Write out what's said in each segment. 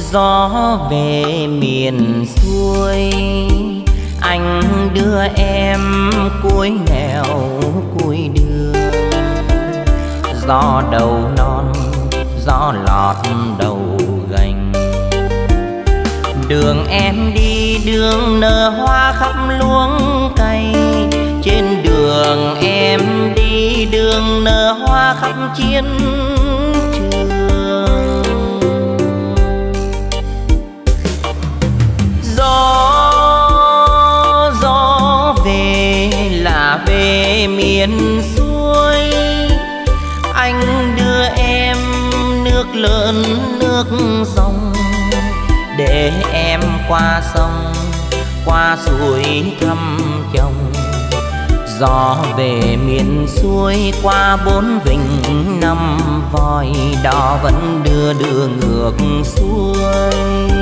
Gió về miền xuôi, anh đưa em cuối nẻo cuối đường. Gió đầu non, gió lọt đầu gành. Đường em đi đường nở hoa khắp luống cây. Trên đường em đi đường nở hoa khắp chiến trường. Gió về là về miền xuôi, anh đưa em nước lớn nước dòng, để em qua sông qua suối thăm chồng. Gió về miền xuôi qua 4 vịnh 5 voi, đò vẫn đưa ngược xuôi.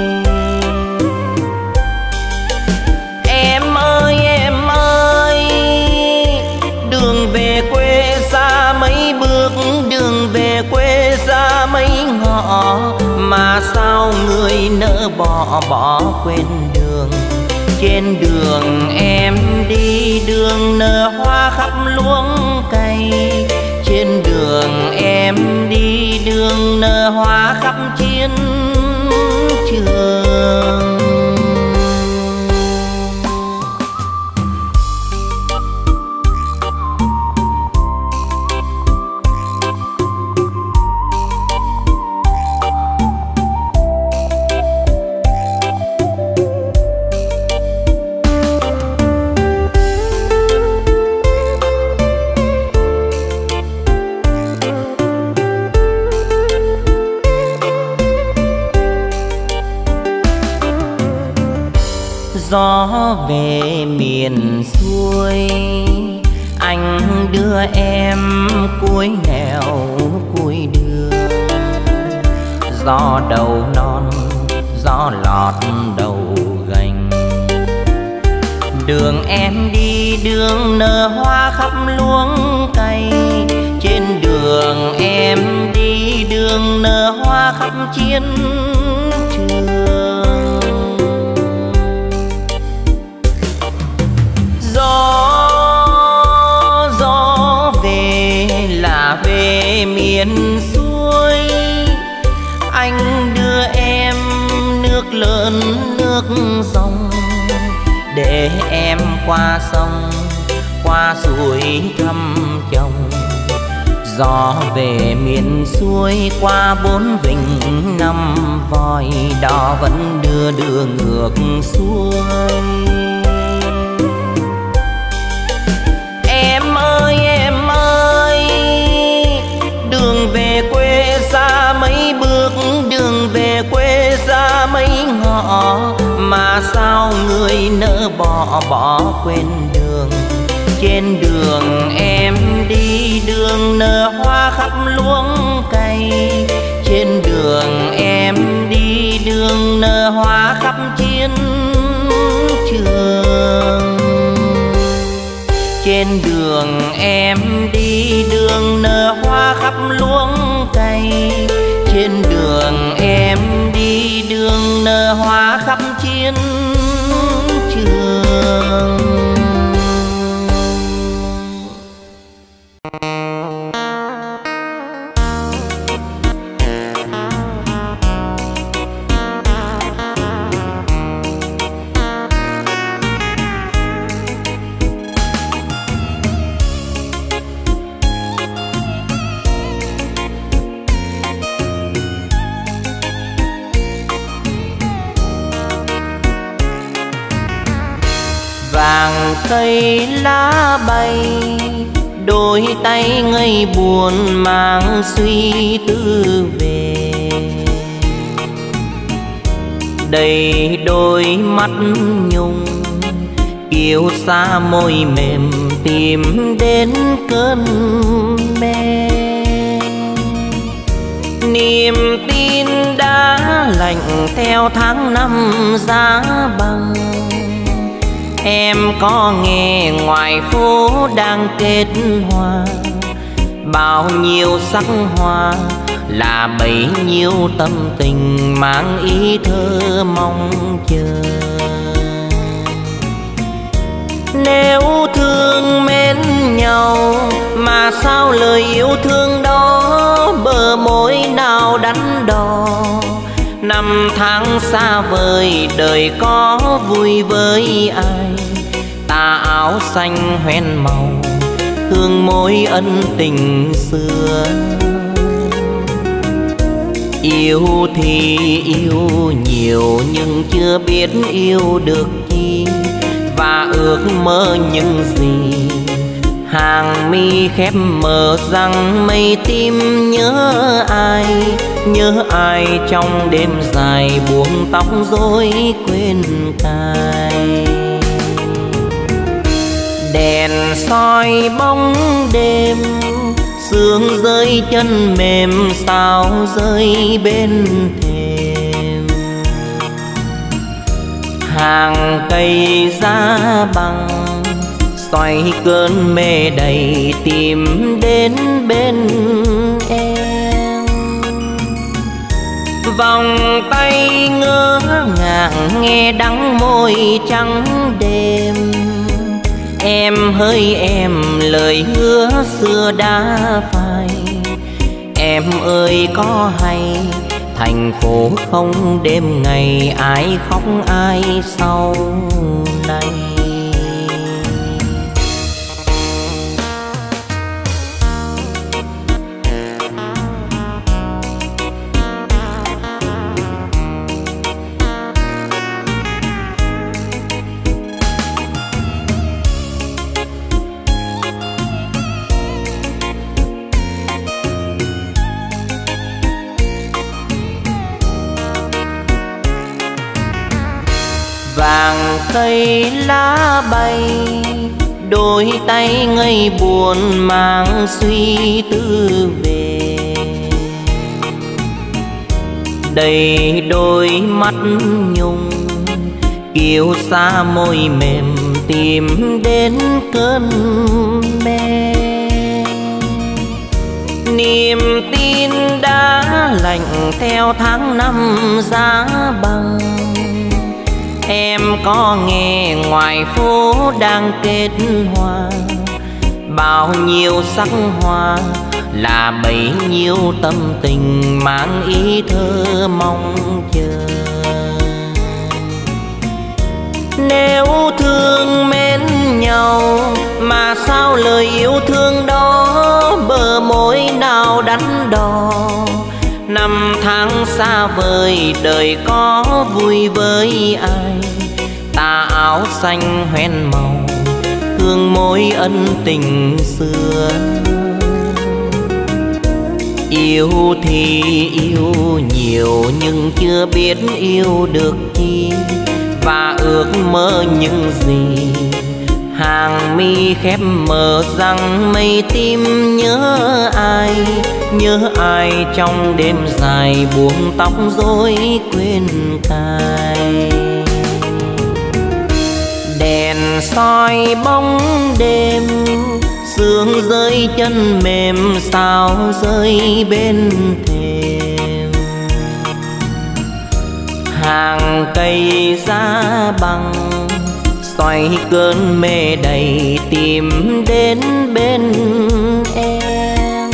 Em ơi, đường về quê xa mấy bước, đường về quê xa mấy ngõ, mà sao người nỡ bỏ quên đường. Trên đường em đi đường nở hoa khắp luống cây. Trên đường em đi đường nở hoa khắp chiến trường. Gió về miền xuôi, anh đưa em cuối nẻo cuối đường. Gió đầu non, gió lọt đầu gành. Đường em đi đường nở hoa khắp luống cây. Trên đường em đi đường nở hoa khắp chiến trường. Gió về là về miền xuôi, anh đưa em nước lớn nước dòng, để em qua sông qua suối thăm chồng. Gió về miền xuôi qua 4 vịnh 5 voi, đò vẫn đưa ngược xuôi. Em ơi, đường về quê xa mấy bước, đường về quê xa mấy ngõ, mà sao người nỡ bỏ quên đường. Trên đường em đi đường nở hoa khắp luống cây. Trên đường em đi đường nở hoa khắp chiến trường. Trên đường em đi đường nở hoa khắp luống cây. Trên đường em đi đường nở hoa khắp chiến trường. Vàng cây lá bay, đôi tay ngây buồn mang suy tư về. Đầy đôi mắt nhung, kiêu xa môi mềm tìm đến cơn mê. Niềm tin đã lạnh theo tháng năm giá băng. Em có nghe ngoài phố đang kết hoa, bao nhiêu sắc hoa là bấy nhiêu tâm tình mang ý thơ mong chờ. Nếu thương mến nhau mà sao lời yêu thương đó bờ môi nào đắn đo. Năm tháng xa vời đời có vui với ai, tà áo xanh hoen màu hương môi ân tình xưa. Yêu thì yêu nhiều nhưng chưa biết yêu được chi, và ước mơ những gì. Hàng mi khép mờ rằng mây tim nhớ ai trong đêm dài buông tóc rối quên cài. Đèn soi bóng đêm, sương rơi chân mềm sao rơi bên thềm. Hàng cây giá bằng xoay cơn mê đầy tìm đến bên em. Vòng tay ngỡ ngàng nghe đắng môi trắng đêm. Em hỡi em lời hứa xưa đã phai. Em ơi có hay thành phố không đêm ngày ai khóc ai sau này. Vàng cây lá bay, đôi tay ngây buồn mang suy tư về. Đầy đôi mắt nhung, kiêu xa môi mềm tìm đến cơn mê. Niềm tin đã lạnh theo tháng năm giá băng. Em có nghe ngoài phố đang kết hoa, bao nhiêu sắc hoa là bấy nhiêu tâm tình mang ý thơ mong chờ. Nếu thương mến nhau mà sao lời yêu thương đó bờ môi nào đắn đo. Năm tháng xa vời đời có vui với ai, tà áo xanh hoen màu hương môi ân tình xưa. Yêu thì yêu nhiều nhưng chưa biết yêu được chi, và ước mơ những gì. Hàng mi khép mờ rằng mây tim nhớ ai trong đêm dài buông tóc rối quên cài. Đèn soi bóng đêm, sương rơi chân mềm sao rơi bên thềm. Hàng cây giá bằng xoay cơn mê đầy tìm đến bên em.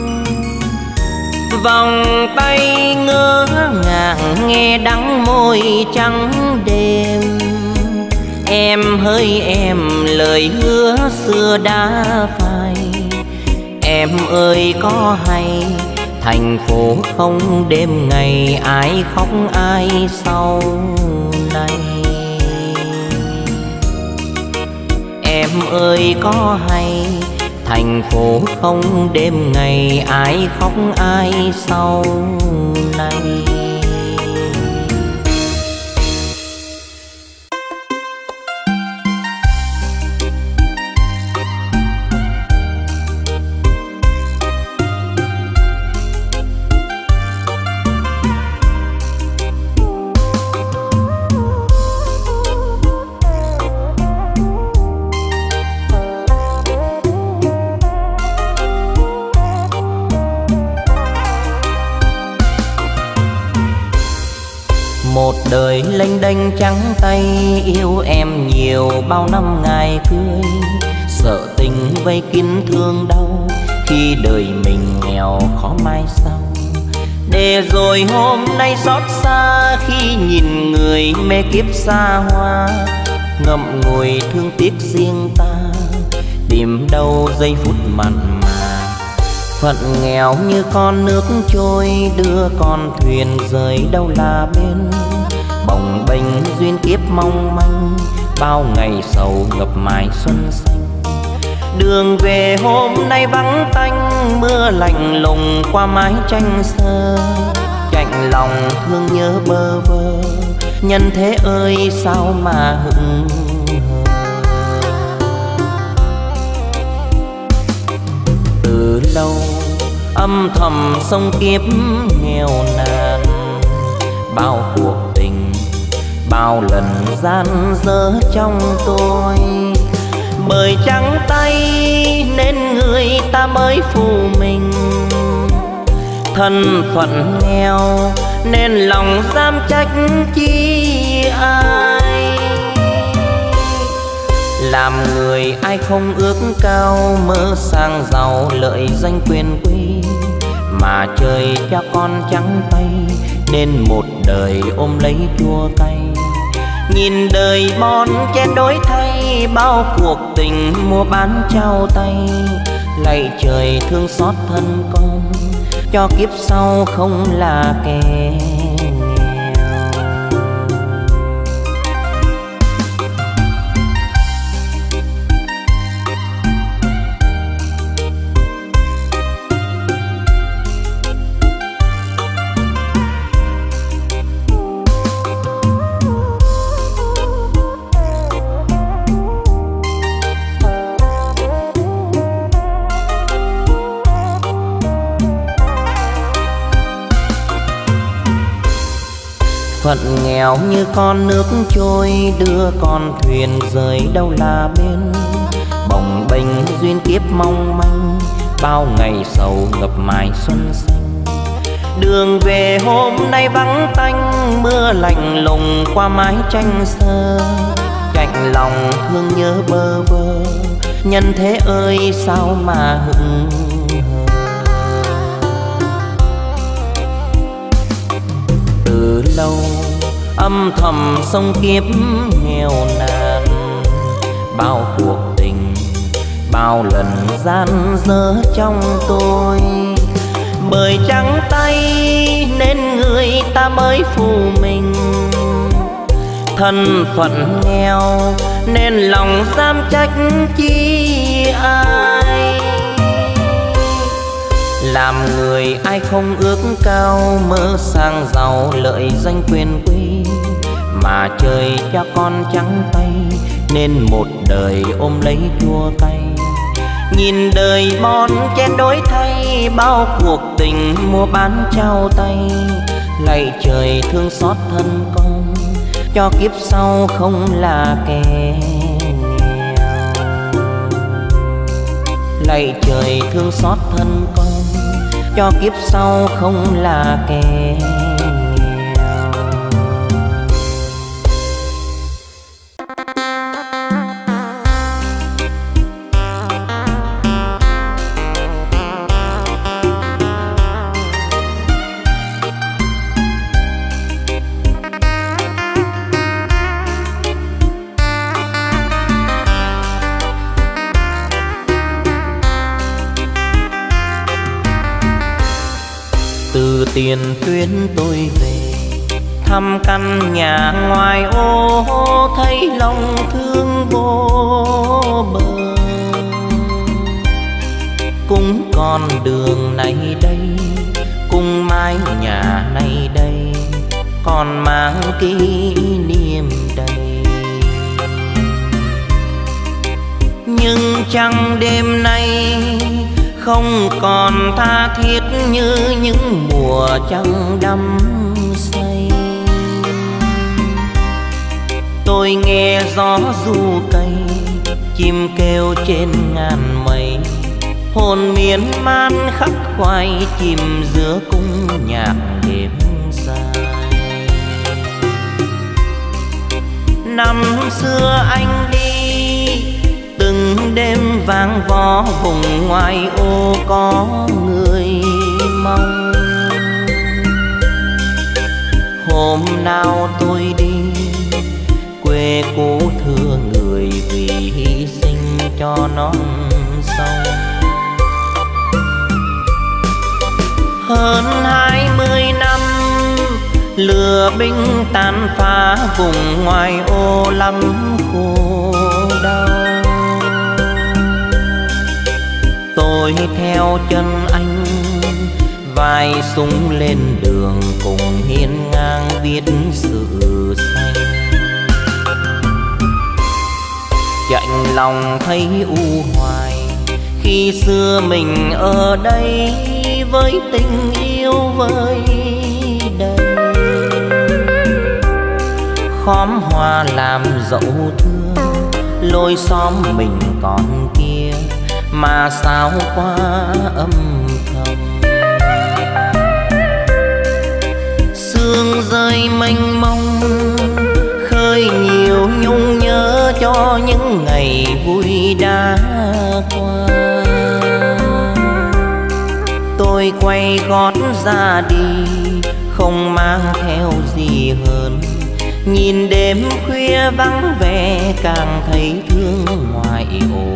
Vòng tay ngỡ ngàng nghe đắng môi trắng đêm. Em hỡi em lời hứa xưa đã phai. Em ơi có hay thành phố không đêm ngày ai khóc ai sau này. Em ơi có hay thành phố không đêm ngày ai khóc ai sau này. đời lênh đênh trắng tay, yêu em nhiều bao năm ngày cưới. Sợ tình vây kín thương đau, khi đời mình nghèo khó mai sau. Để rồi hôm nay xót xa, khi nhìn người mê kiếp xa hoa. Ngậm ngùi thương tiếc riêng ta, tìm đâu giây phút mặn mà. Phận nghèo như con nước trôi, đưa con thuyền rời đâu là bên. Bồng bềnh duyên kiếp mong manh, bao ngày sầu ngập mãi xuân xanh. Đường về hôm nay vắng tanh, mưa lạnh lùng qua mái tranh sơ. Chạnh lòng thương nhớ bơ vơ, nhân thế ơi sao mà hững hờ. Từ lâu âm thầm sông kiếp nghèo nàn, bao cuộc tình bao lần gian dở trong tôi. Bởi trắng tay nên người ta mới phù mình, thân phận nghèo nên lòng dám trách chi ai. Làm người ai không ước cao, mơ sang giàu lợi danh quyền quý. Mà trời cho con trắng tay, nên một đời ôm lấy chua cay. Nhìn đời bon chen đổi thay, bao cuộc tình mua bán trao tay. Lạy trời thương xót thân con, cho kiếp sau không là kẻ phận nghèo như con nước trôi, đưa con thuyền rời đâu là bên. Bồng bềnh duyên kiếp mong manh, bao ngày sầu ngập mãi xuân xanh. Đường về hôm nay vắng tanh, mưa lạnh lùng qua mái tranh sơ. Chạnh lòng thương nhớ bơ vơ, nhân thế ơi sao mà hững hờ. Từ lâu âm thầm sông kiếp nghèo nàn, bao cuộc tình bao lần gian dở trong tôi. Bởi trắng tay nên người ta mới phù mình, thân phận nghèo nên lòng dám trách chi ai. Làm người ai không ước cao, mơ sang giàu lợi danh quyền quý. Mà trời cho con trắng tay, nên một đời ôm lấy chua cay. Nhìn đời bon chen đổi thay, bao cuộc tình mua bán trao tay. Lạy trời thương xót thân con, cho kiếp sau không là kẻ nghèo. Lạy trời thương xót thân con, cho kiếp sau không là kẻ nghèo. Từ Tiền Tuyến tôi về, thăm căn nhà ngoài ô, thấy lòng thương vô bờ. Cũng con đường này đây, cùng mái nhà này đây, còn mang kỷ niệm đầy. Nhưng chẳng đêm nay không còn tha thiết như những mùa trăng đắm say. Tôi nghe gió ru cây, chim kêu trên ngàn mây, hồn miên man khắc khoải chìm giữa cung nhạc đêm dài. Năm xưa anh đi từng đêm vang vó vùng ngoài ô có người mong. Hôm nào tôi đi quê cũ thưa người vì hy sinh cho non sông. Hơn 20 năm lửa binh tàn phá vùng ngoài ô lắm khổ đau. Tôi theo chân anh vai súng lên đường cùng hiên ngang viết sự xanh. Chạnh lòng thấy u hoài khi xưa mình ở đây với tình yêu với đầy. Khóm hoa làm dẫu thương lối xóm mình còn kia mà sao quá âm thầm. Sương rơi mênh mông khơi nhiều nhung nhớ cho những ngày vui đã qua. Tôi quay gót ra đi không mang theo gì hơn. Nhìn đêm khuya vắng vẻ càng thấy thương ngoài ô.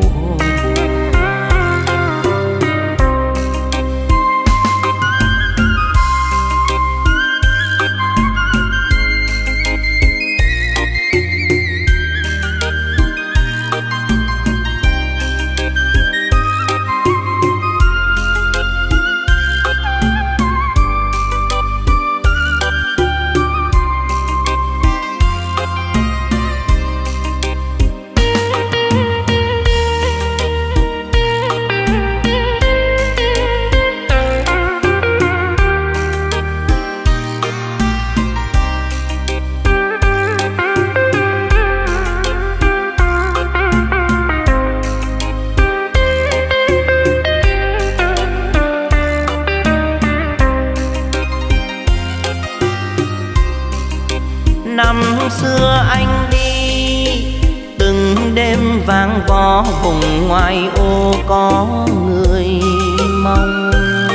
Xưa anh đi từng đêm vang vó vùng ngoài ô có người mong.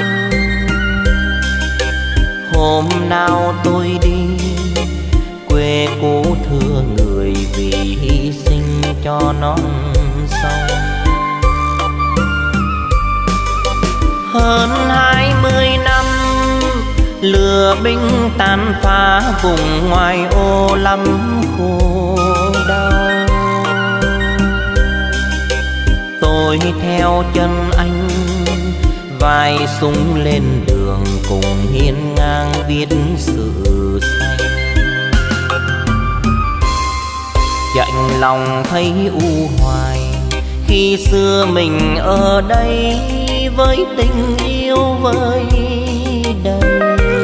Hôm nào tôi đi quê cũ thưa người vì hy sinh cho non sông. Hơn 20 năm lửa binh tàn phá vùng ngoài ô lắm khổ đau. Tôi theo chân anh vai súng lên đường cùng hiên ngang viết sự xanh. Chạnh lòng thấy u hoài khi xưa mình ở đây với tình yêu với đầy.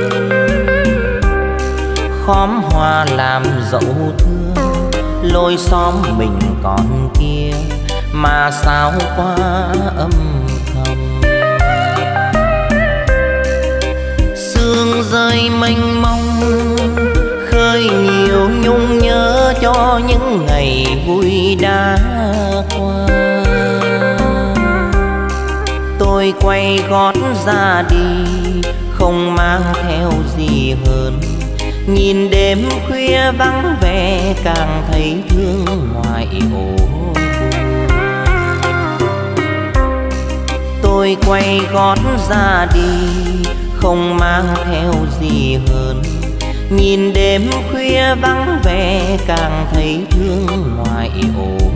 Khóm hoa làm dẫu thương lối xóm mình còn kia mà sao quá âm thầm. Sương rơi mênh mông khơi nhiều nhung nhớ cho những ngày vui đã qua. Tôi quay gót ra đi không mang theo gì hơn. Nhìn đêm khuya vắng vẻ càng thấy thương ngoài ô. Tôi quay gót ra đi không mang theo gì hơn. Nhìn đêm khuya vắng vẻ càng thấy thương ngoài ô.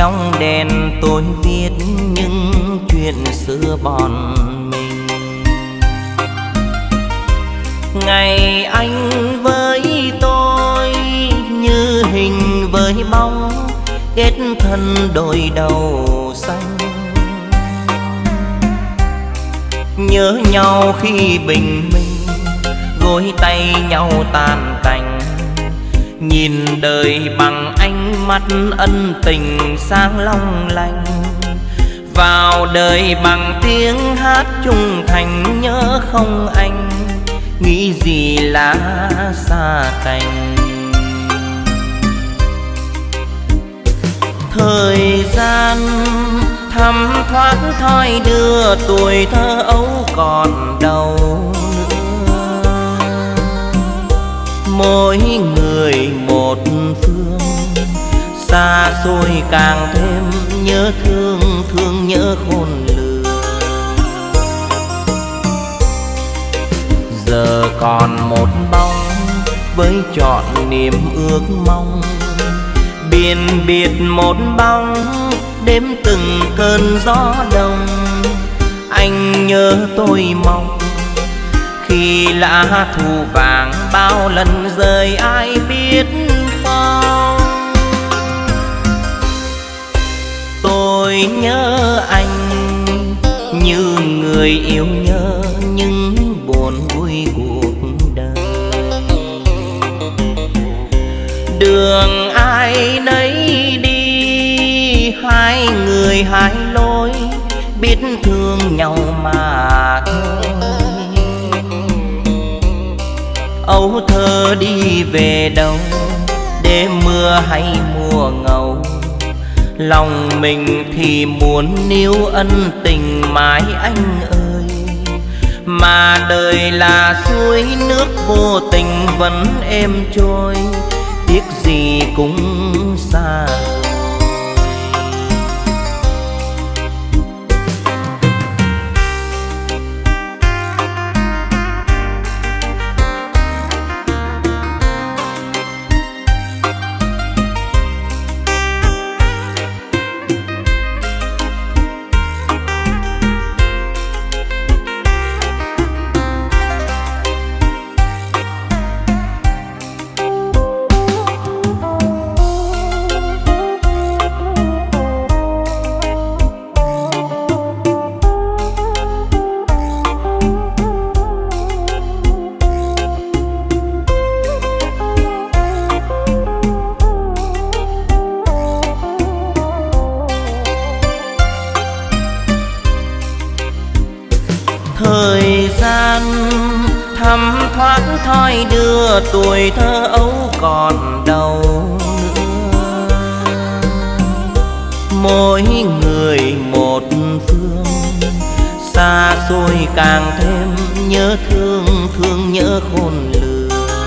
Trong đèn tôi viết những chuyện xưa bọn mình. Ngày anh với tôi như hình với bóng, kết thân đôi đầu xanh. Nhớ nhau khi bình minh, gối tay nhau tan tành. Nhìn đời bằng ánh mắt ân tình sáng long lanh. Vào đời bằng tiếng hát trung thành, nhớ không anh, nghĩ gì là xa cành. Thời gian thấm thoát thoi đưa tuổi thơ ấu còn đâu nữa. Mỗi người một phương, xa xôi càng thêm nhớ thương, thương nhớ khôn lường. Giờ còn một bóng với trọn niềm ước mong, biển biệt một bóng đếm từng cơn gió đông. Anh nhớ tôi mong khi lá thu vàng bao lần rời ai biết không. Tôi nhớ anh như người yêu nhớ những buồn vui cuộc đời. Đường ai nấy đi, hai người hai lối, biết thương nhau mà thôi. Âu thơ đi về đâu, đêm mưa hay mùa ngâu, lòng mình thì muốn níu ân tình mãi anh ơi. Mà đời là suối nước vô tình vẫn êm trôi, tiếc gì cũng xa. Thời gian thấm thoát thoi đưa tuổi thơ ấu còn đâu nữa. Mỗi người một phương, xa xôi càng thêm nhớ thương, thương nhớ khôn lường.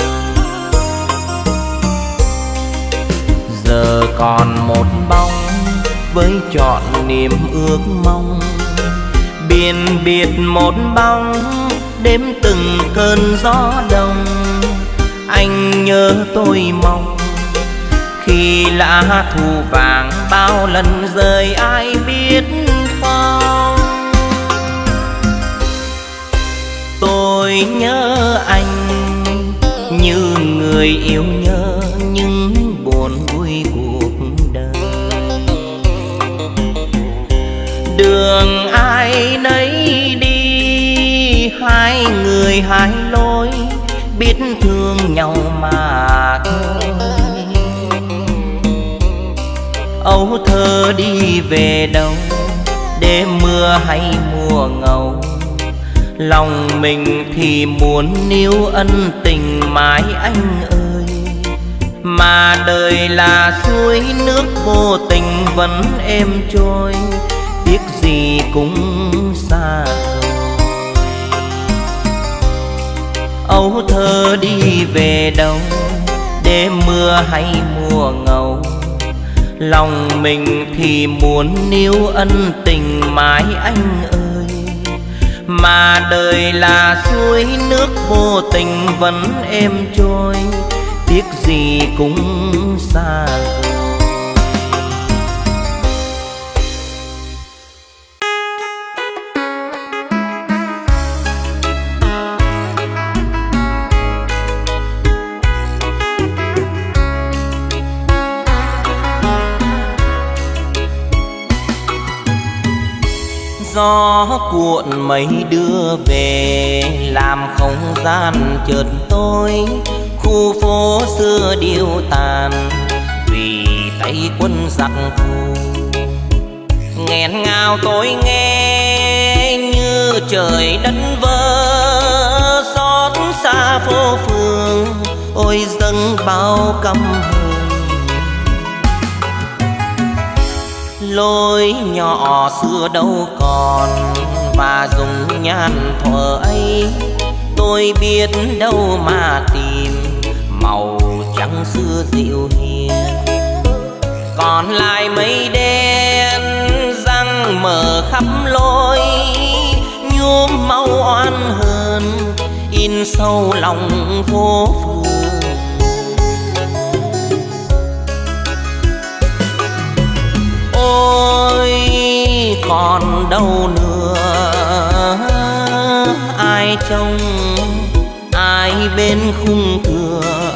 Giờ còn một bóng với trọn niềm ước mong, biển biệt một bóng đếm từng cơn gió đông. Anh nhớ tôi mong khi lá thu vàng bao lần rời ai biết không. Tôi nhớ anh như người yêu nhớ những buồn vui cuộc đời. Đường ai nấy đi, hai người hai lối, biết thương nhau mà thôi. Âu thơ đi về đâu, đêm mưa hay mùa ngâu, lòng mình thì muốn níu ân tình mãi anh ơi. Mà đời là suối nước vô tình vẫn êm trôi, tiếc gì cũng xa. Âu thơ đi về đâu, đêm mưa hay mùa ngâu, lòng mình thì muốn níu ân tình mãi anh ơi. Mà đời là suối nước vô tình vẫn êm trôi, tiếc gì cũng xa. Gió cuộn mây đưa về, làm không gian chợt tối. Khu phố xưa điêu tàn vì tay quân giặc thù. Nghẹn ngào tôi nghe như trời đất vỡ, xót xa phố phường ôi dâng bao căm hờn. Lối nhỏ xưa đâu còn và dùng nhan thuở ấy, tôi biết đâu mà tìm màu trắng xưa dịu hiền. Còn lại mây đen răng mở khắp lối, nhuốm máu oan hờn in sâu lòng phố phường. Ôi còn đâu nữa, ai trông ai bên khung cửa,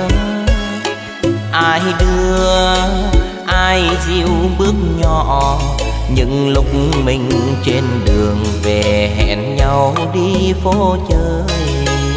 ai đưa ai dìu bước nhỏ. Những lúc mình trên đường về hẹn nhau đi phố chơi.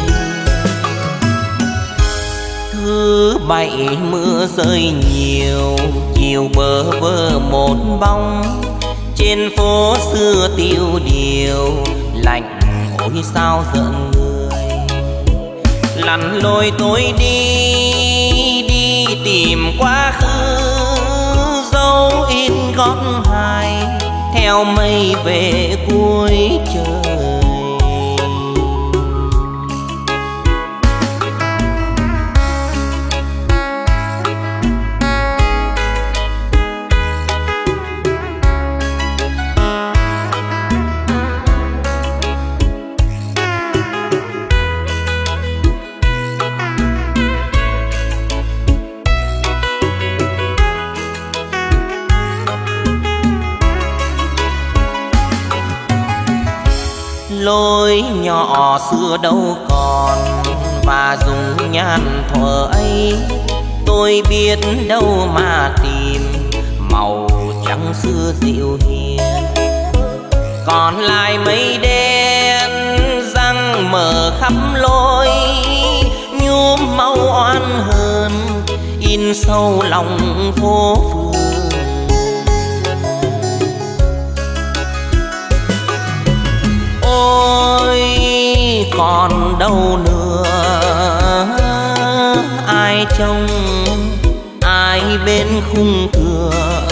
Thứ bảy mưa rơi nhiều, chiều bơ vơ một bóng. Trên phố xưa tiêu điều, lạnh ôi sao giận người. Lặn lội tôi đi tìm quá khứ, dấu in gót hài theo mây về cuối trời. Lối nhỏ xưa đâu còn và dùng nhan thuở ấy, tôi biết đâu mà tìm màu trắng xưa dịu hiền. Còn lại mây đen răng mở khắp lối, nhuốm máu oan hờn in sâu lòng phố phường. Ôi còn đâu nữa, ai trông ai bên khung cửa,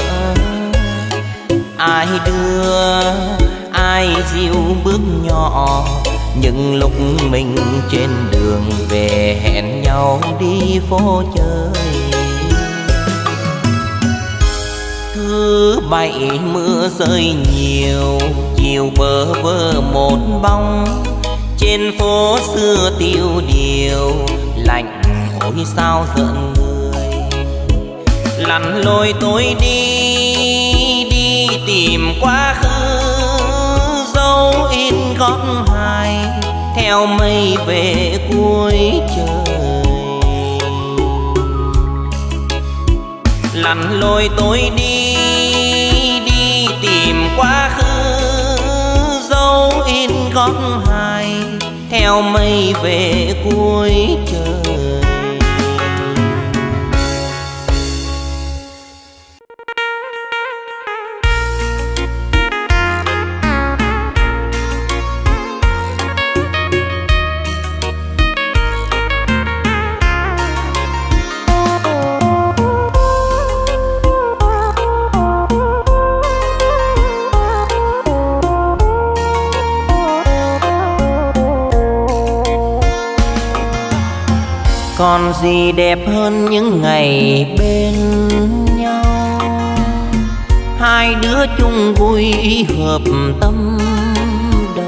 ai đưa ai dìu bước nhỏ. Những lúc mình trên đường về hẹn nhau đi phố chơi. Thứ bảy mưa rơi nhiều, chiều bơ vơ một bóng. Trên phố xưa tiêu điều, lạnh ôi sao giận người. Lặn lội tôi đi tìm quá khứ, dấu in gót hài theo mây về cuối trời. Lặn lội tôi đi tìm quá khứ, dấu in gót hài theo mây về cuối trời. Còn gì đẹp hơn những ngày bên nhau, hai đứa chung vui hợp tâm đầu.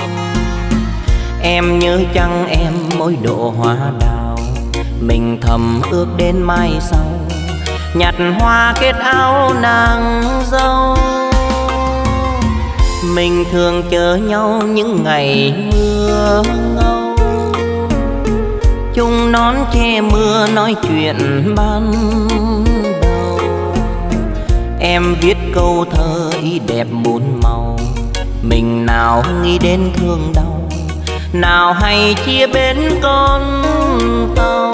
Em nhớ chăng em mỗi độ hoa đào, mình thầm ước đến mai sau nhặt hoa kết áo nàng dâu. Mình thường chờ nhau những ngày mưa ngâu, chung nón che mưa nói chuyện ban đầu. Em viết câu thơ ý đẹp muôn màu, mình nào nghĩ đến thương đau, nào hay chia bên con tàu.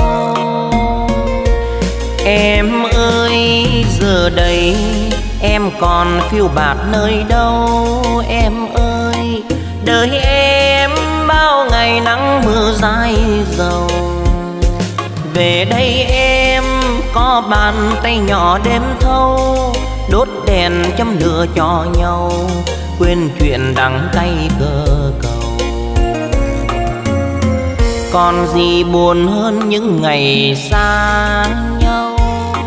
Em ơi giờ đây em còn phiêu bạt nơi đâu, em ơi đời em bao ngày nắng mưa dãi dầu. Về đây em có bàn tay nhỏ đêm thâu, đốt đèn châm lửa cho nhau, quên chuyện đắng cay cơ cầu. Còn gì buồn hơn những ngày xa nhau,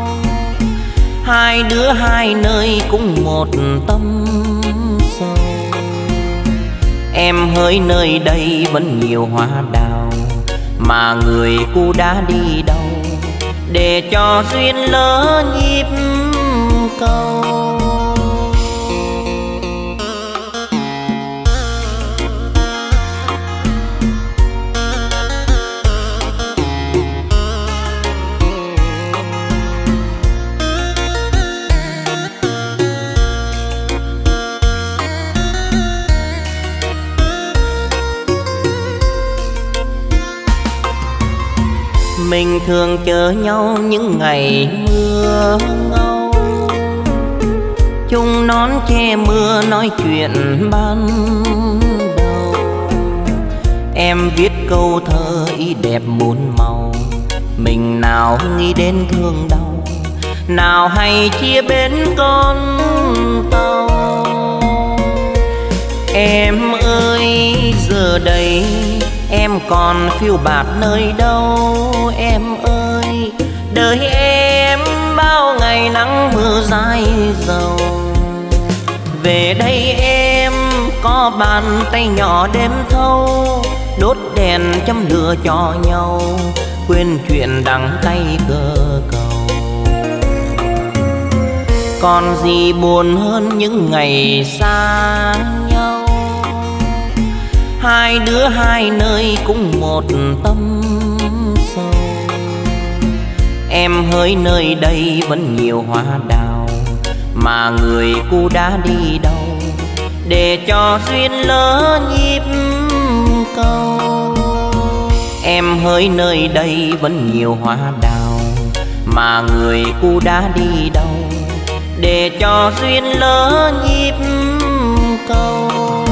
hai đứa hai nơi cũng một tâm sâu. Em hỡi nơi đây vẫn nhiều hoa đào, mà người cu đã đi đâu để cho duyên lỡ nhịp cầu. Mình thường chờ nhau những ngày mưa ngâu, chung nón che mưa nói chuyện ban đầu. Em viết câu thơ ý đẹp muôn màu, mình nào nghĩ đến thương đau, nào hay chia bên con tàu. Em ơi giờ đây em còn phiêu bạt nơi đâu, em ơi đời em bao ngày nắng mưa dãi dầu. Về đây em có bàn tay nhỏ đêm thâu, đốt đèn châm lửa cho nhau, quên chuyện đắng cay cơ cầu. Còn gì buồn hơn những ngày xa nhau, hai đứa hai nơi cũng một tâm sâu. Em hỡi nơi đây vẫn nhiều hoa đào, mà người cu đã đi đâu để cho duyên lỡ nhịp cầu. Em hỡi nơi đây vẫn nhiều hoa đào, mà người cu đã đi đâu để cho duyên lỡ nhịp cầu.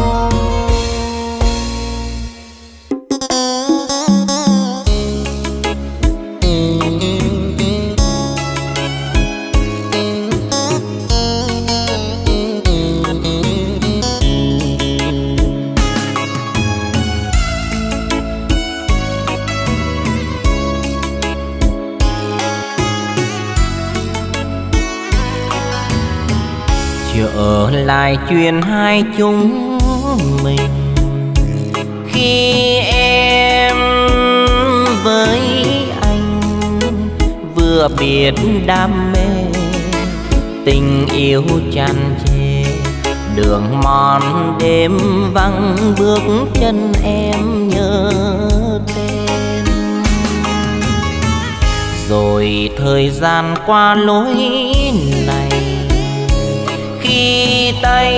Trở lại chuyện hai chúng mình, khi em với anh vừa biết đam mê, tình yêu tràn trề, đường mòn đêm vắng bước chân em nhớ tên. Rồi thời gian qua lối này, khi tay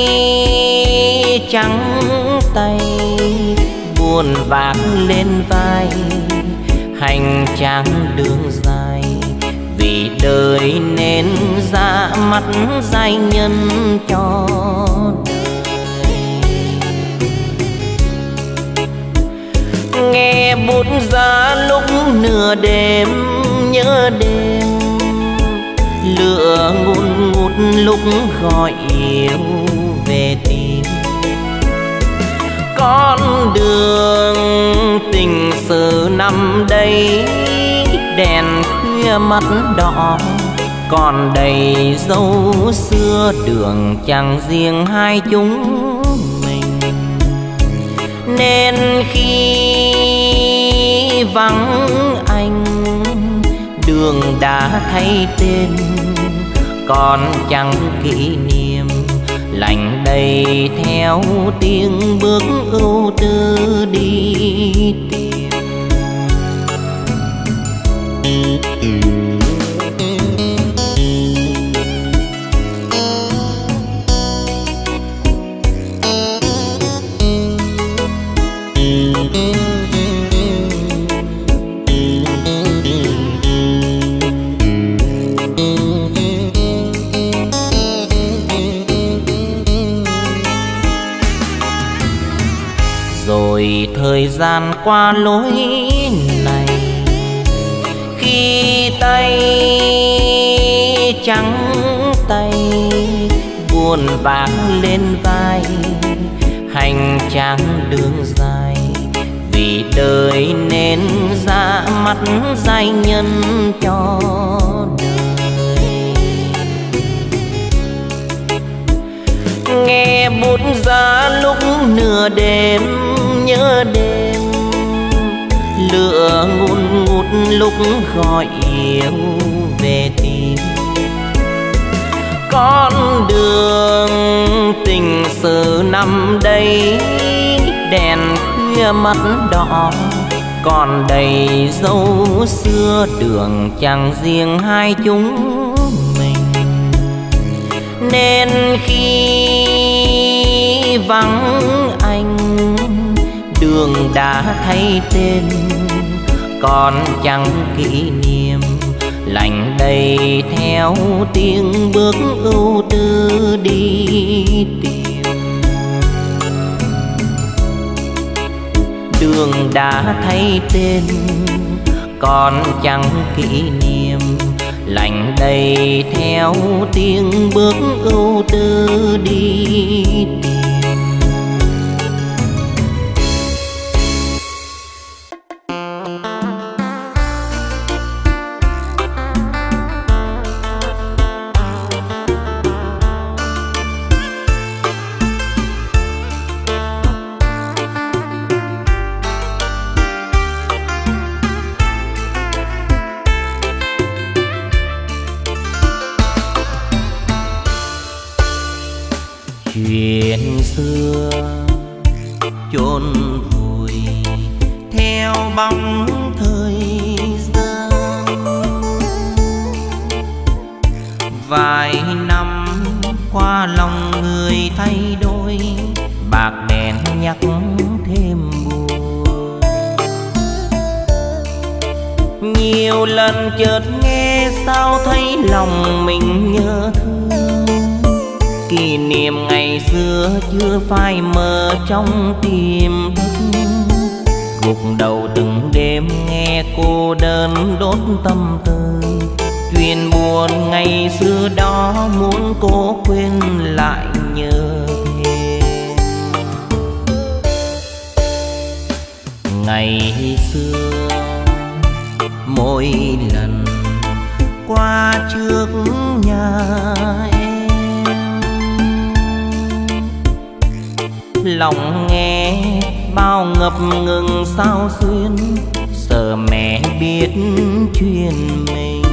trắng tay buồn vác lên vai, hành trang đường dài vì đời nên ra mắt giai nhân cho đời. Nghe bút giá lúc nửa đêm nhớ đêm, lửa ngùn ngụt lúc gọi yêu về tìm. Con đường tình sự năm đây đèn khuya mắt đỏ, còn đầy dấu xưa đường chẳng riêng hai chúng mình. Nên khi vắng anh, đường đã thay tên, còn chẳng kỷ niệm lành đầy theo tiếng bước ưu tư đi tìm. Rồi thời gian qua lối này, khi tay trắng tay buồn bã lên vai, hành trang đường dài vì đời nên ra mắt giai nhân cho đời. Nghe bút giá lúc nửa đêm nhớ đêm, lửa ngùn ngụt lúc gọi yêu về tìm. Con đường tình sự năm đây đèn khuya mắt đỏ, còn đầy dấu xưa đường chẳng riêng hai chúng mình. Nên khi vắng anh, đường đã thay tên, còn chẳng kỷ niệm lành đầy theo tiếng bước ưu tư đi tìm. Đường đã thay tên, còn chẳng kỷ niệm lành đầy theo tiếng bước ưu tư đi tìm. Chuyện xưa chôn vùi theo bóng thời gian, vài năm qua lòng người thay đổi, bạc đèn nhắc thêm buồn. Nhiều lần chợt nghe sao thấy lòng mình nhớ thương, kỷ niệm ngày xưa chưa phai mờ trong tiềm thức. Gục đầu từng đêm nghe cô đơn đốt tâm tư, chuyện buồn ngày xưa đó muốn cố quên lại nhớ thêm. Ngày xưa mỗi lần qua trước nhà lòng nghe bao ngập ngừng sao xuyên, sợ mẹ biết chuyện mình.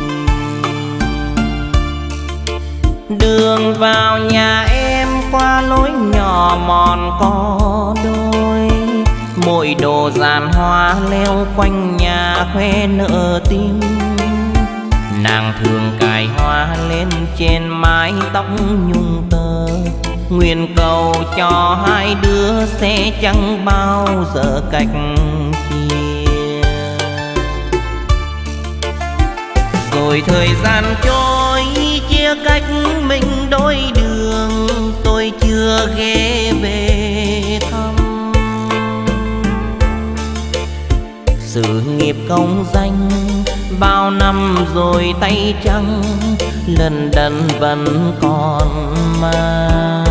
Đường vào nhà em qua lối nhỏ mòn có đôi, mỗi đồ dàn hoa leo quanh nhà khoe nở tim. Nàng thường cài hoa lên trên mái tóc nhung tơ, nguyện cầu cho hai đứa sẽ chẳng bao giờ cách chia. Rồi thời gian trôi chia cách mình đôi đường, tôi chưa ghé về thăm. Sự nghiệp công danh bao năm rồi tay trắng, lần đần vẫn còn mang.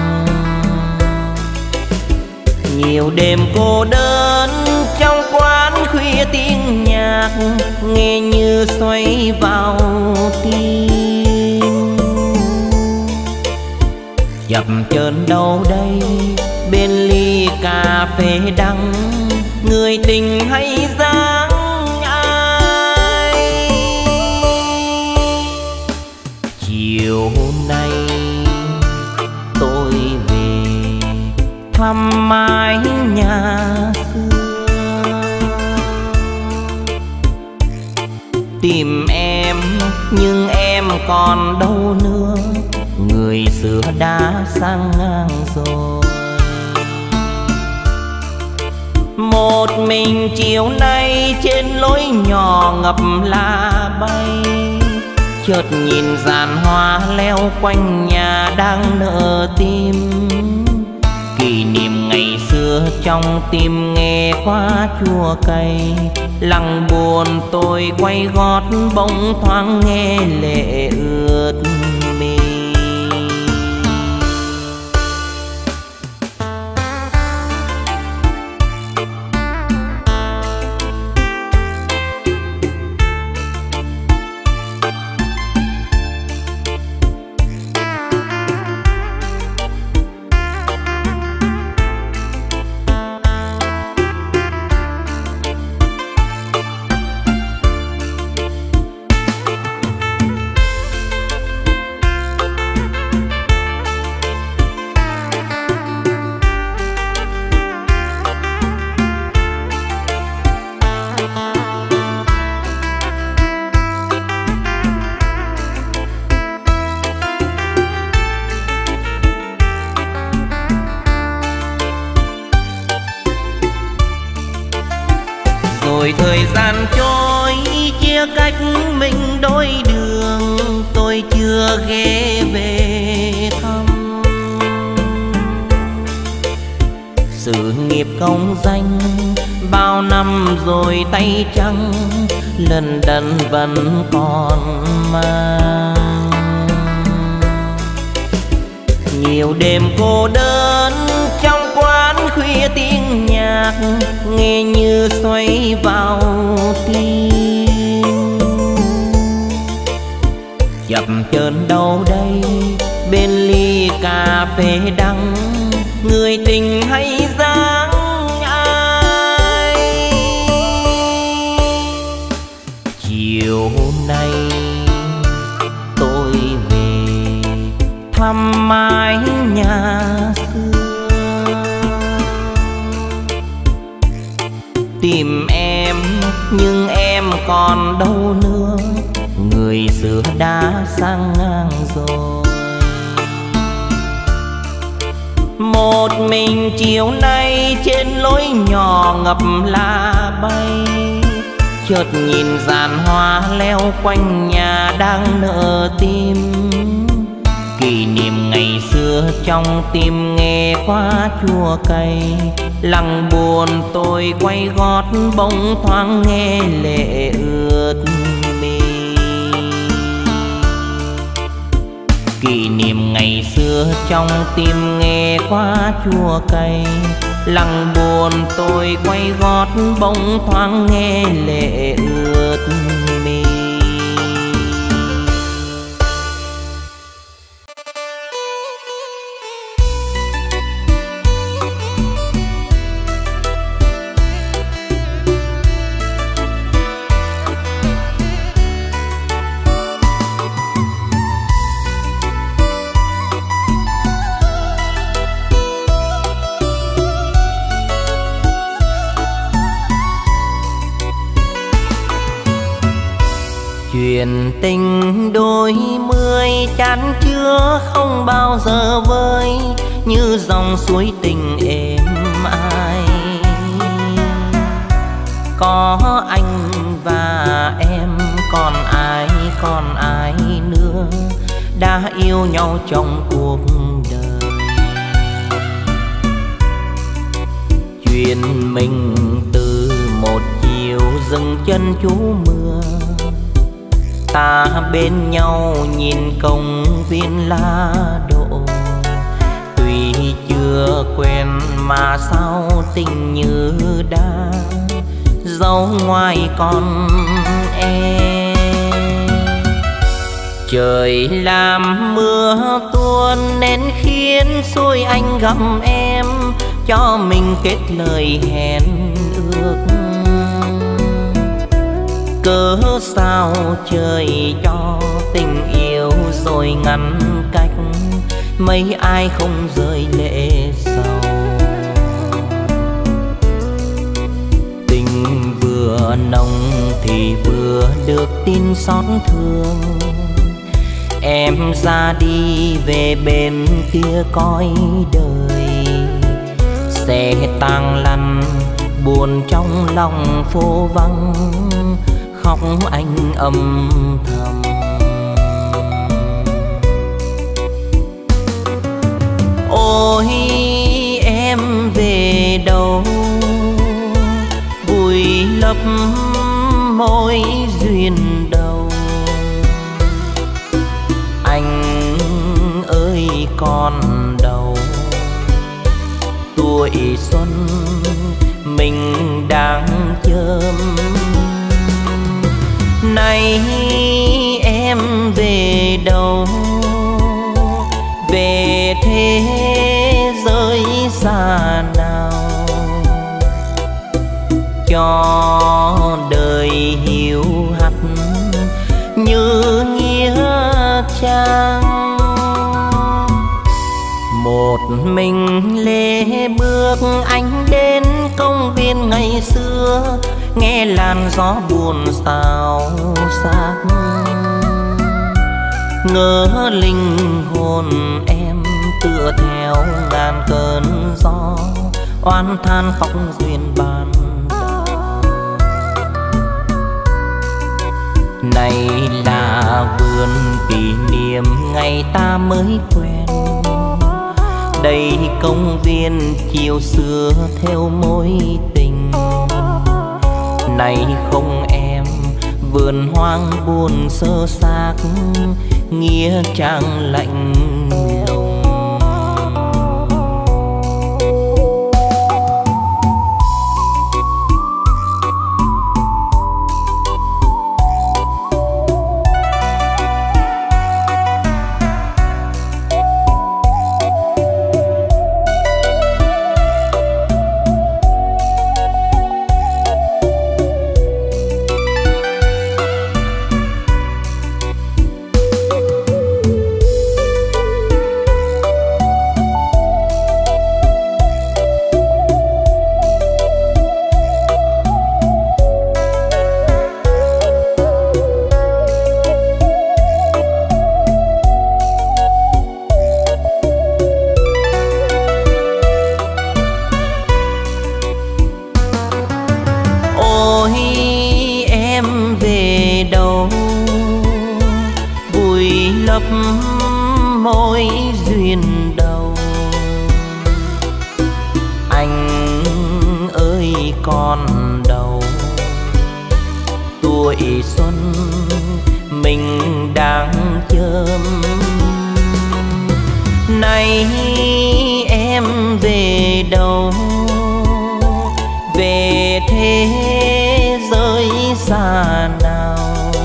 Nhiều đêm cô đơn trong quán khuya tiếng nhạc, nghe như xoay vào tim. Chập chờn đâu đây bên ly cà phê đắng, người tình hay dáng ai. Chiều hôm nay tôi về thăm mái nhà xưa, tìm em nhưng em còn đâu nữa, người xưa đã sang ngang rồi. Một mình chiều nay trên lối nhỏ ngập lá bay, chợt nhìn dàn hoa leo quanh nhà đang nở tim. Kỷ niệm ngày xưa trong tim nghe quá chua cay. Lặng buồn tôi quay gót bỗng thoáng nghe lệ ướt mi. Rồi thời gian trôi chia cách mình đôi đường, tôi chưa ghé về thăm. Sự nghiệp công danh bao năm rồi tay trắng, lần đần vẫn còn mang. Nhiều đêm cô đơn trong quán khuya tiếng nhạc, nghe như xoay vào tim. Chập chờn đâu đây bên ly cà phê đắng, người tình hay dáng ai. Chiều nay tôi về thăm mái nhà xưa, tìm em nhưng em còn đâu nữa, người xưa đã sang ngang rồi. Một mình chiều nay trên lối nhỏ ngập lá bay, chợt nhìn dàn hoa leo quanh nhà đang nở tim. Kỷ niệm ngày xưa trong tim nghe quá chua cay, lặng buồn tôi quay gót bỗng thoáng nghe lệ ướt mi. Kỷ niệm ngày xưa trong tim nghe quá chua cay, lặng buồn tôi quay gót bỗng thoáng nghe lệ ướt mi. Chuyện tình đôi mươi chán chứa không bao giờ vơi, như dòng suối tình êm ái. Có anh và em còn ai nữa, đã yêu nhau trong cuộc đời. Chuyện mình từ một chiều dừng chân trú mưa, ta bên nhau nhìn công viên lá đỗ. Tuy chưa quen mà sao tình như đã dấu ngoài con em. Trời làm mưa tuôn nên khiến xôi anh gặp em, cho mình kết lời hẹn ước. Cớ sao trời cho tình yêu rồi ngăn cách, mấy ai không rơi lệ sầu. Tình vừa nồng thì vừa được tin xót thương, em ra đi về bên kia cõi đời. Xe tang lăn buồn trong lòng phố vắng, khóc anh âm thầm. Ôi em về đâu lấp mối duyên đầu. Anh ơi con đầu, tuổi xuân mình đang chớm. Này em về đâu, về thế giới xa nào, cho đời hiu hắt như nghĩa trang. Một mình lê bước anh đến công viên ngày xưa, nghe làn gió buồn xào xạc. Ngỡ linh hồn em tựa theo ngàn cơn gió, oán than khóc duyên ban đầu. Này là vườn kỷ niệm ngày ta mới quen, đây công viên chiều xưa theo mối tình. Này không em, vườn hoang buồn sơ xác, nghĩa trang lạnh lùng. Mối duyên đầu. Anh ơi con đầu, tuổi xuân mình đang chớm. Này em về đâu, về thế giới xa nào,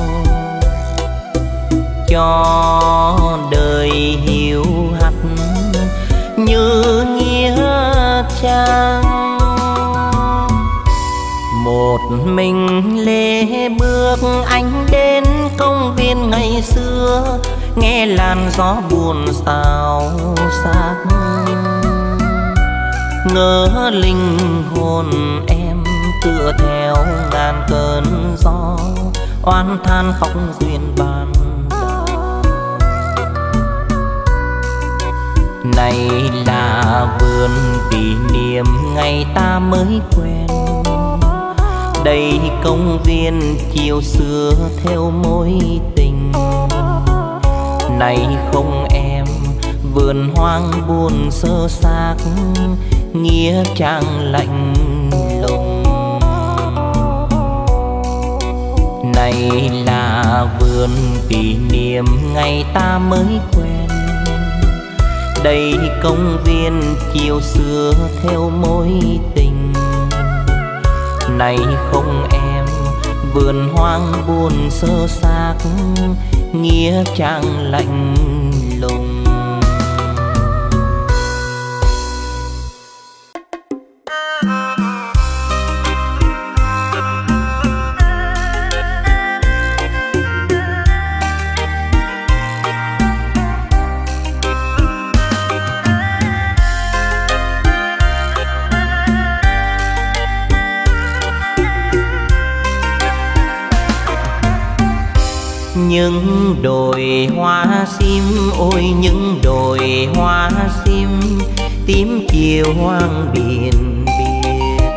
cho đời hiu hắt như nghĩa trang. Một mình lê bước anh đến công viên ngày xưa, nghe làn gió buồn xào xạc. Ngỡ linh hồn em tựa theo ngàn cơn gió, oán than khóc duyên ban. Này là vườn kỷ niệm ngày ta mới quen, đây công viên chiều xưa theo mối tình. Này không em, vườn hoang buồn sơ xác, nghĩa trang lạnh lùng. Này là vườn kỷ niệm ngày ta mới quen, đây công viên chiều xưa theo mối tình. Này không em, vườn hoang buồn sơ xác, nghĩa trang lạnh lùng. Những đồi hoa sim, ôi những đồi hoa sim, tím chiều hoang biển biệt.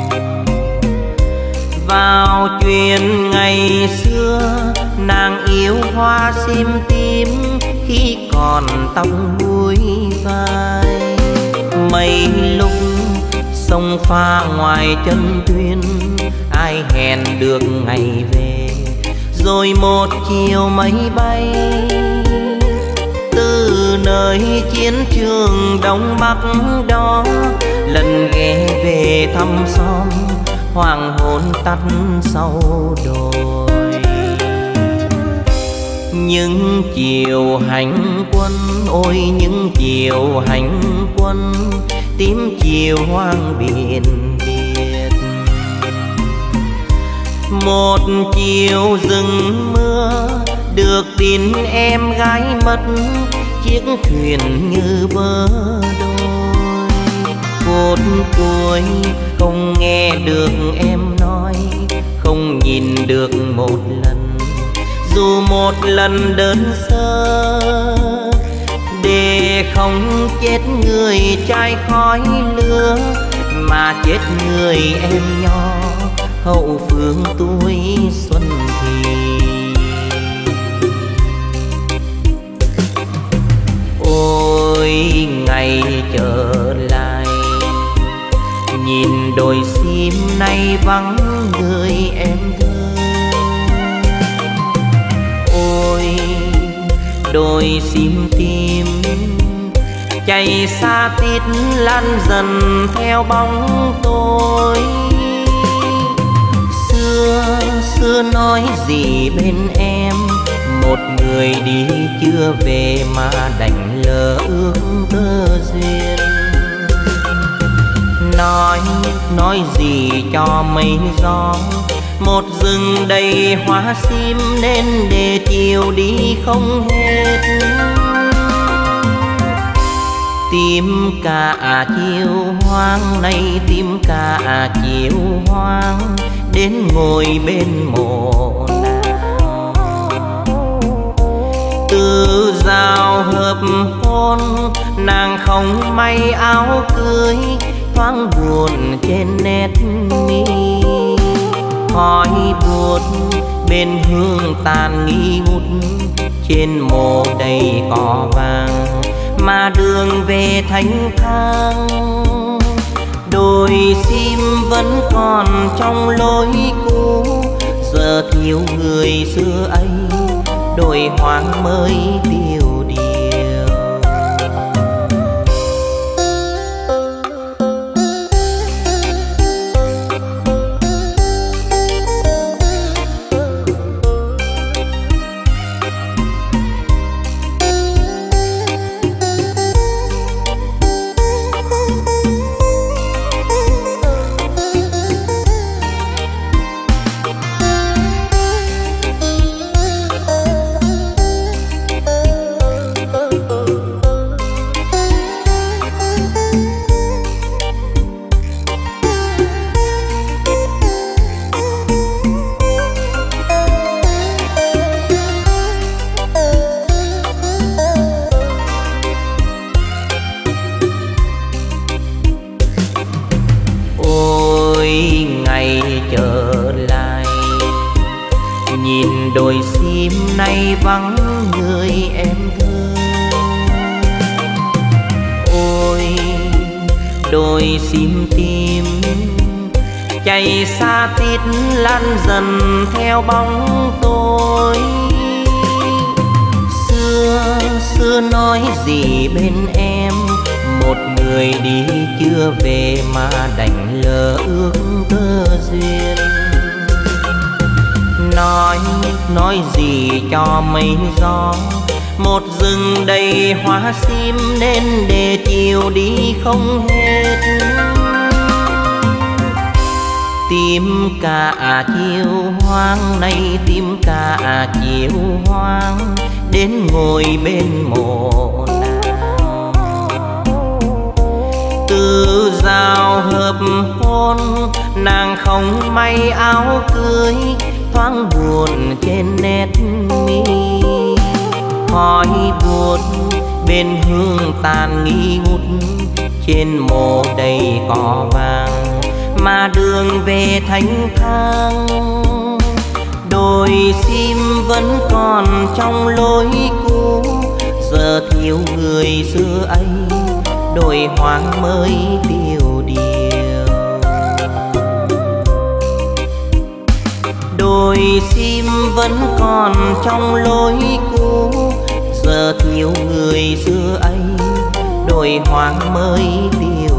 Vào chuyện ngày xưa, nàng yêu hoa sim tím, khi còn tóc búi vai. Mấy lúc sông pha ngoài chân thuyền, ai hẹn được ngày về, rồi một chiều mây bay. Từ nơi chiến trường Đông Bắc đó, lần ghé về thăm xóm, hoàng hôn tắt sau đồi. Những chiều hành quân, ôi những chiều hành quân, tím chiều hoang biển Việt. Một chiều rừng mưa, được tin em gái mất, chiếc thuyền như vỡ đôi. Phút cuối không nghe được em nói, không nhìn được một lần, dù một lần đơn sơ, để không chết người trai khói lửa, mà chết người em nhỏ hậu phương tuổi xuân thì. Ôi ngày trở lại, nhìn đồi sim nay vắng người em thơ. Ôi đồi sim tim chạy xa tít lan dần theo bóng tôi. Xưa nói gì bên em, một người đi chưa về mà đành lỡ ước tơ duyên. Nói gì cho mây gió, một rừng đầy hoa sim nên để chiều đi không hết. Tìm cả chiều hoang này, tìm cả chiều hoang, đến ngồi bên mộ nàng. Từ rào hợp hôn, nàng không may áo cưới, thoáng buồn trên nét mi. Khói buốt bên hương tàn nghi ngút, trên mộ đầy cỏ vàng, mà đường về thanh thang. Đồi sim vẫn còn trong lối cũ, giờ thiếu người xưa ấy, đồi hoang mới tiêu điều. Đồi sim nay vắng người em thơ. Ôi đồi sim tim chạy xa tít lan dần theo bóng tôi. Xưa nói gì bên em, một người đi chưa về mà đành lỡ ước tơ duyên. Nói gì cho mây gió, một rừng đầy hoa sim nên để chiều đi không hết. Tìm cả chiều hoang này, tìm cả chiều hoang, đến ngồi bên mộ nàng. Từ rào hợp hôn, nàng không may áo cưới, thoáng buồn trên nét mi. Khói buốt bên hương tàn nghi ngút, trên mộ đầy cỏ vàng, mà đường về thanh thang. Đồi sim vẫn còn trong lối cũ, giờ thiếu người xưa ấy, đồi hoang mới tiêu điều. đồi sim vẫn còn trong lối cũ, giờ thiếu người xưa ấy đồi hoang mới tiêu